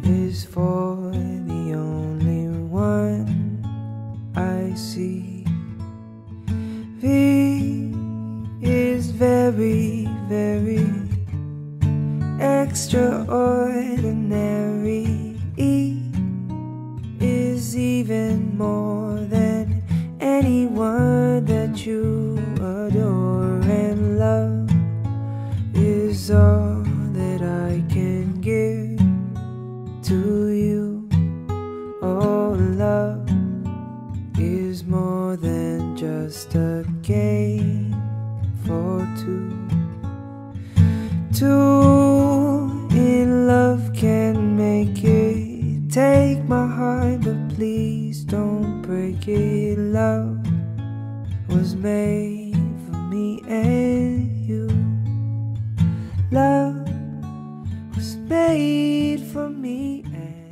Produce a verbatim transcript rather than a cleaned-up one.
is for the only one I see. V is very, very extraordinary. E is even more than anyone that you adore, and love is all that I can give to you. Oh, love is more than just a game for two. Two in love can make it. Take my heart, but please don't break it. Love was made for me and you. Love was made for me and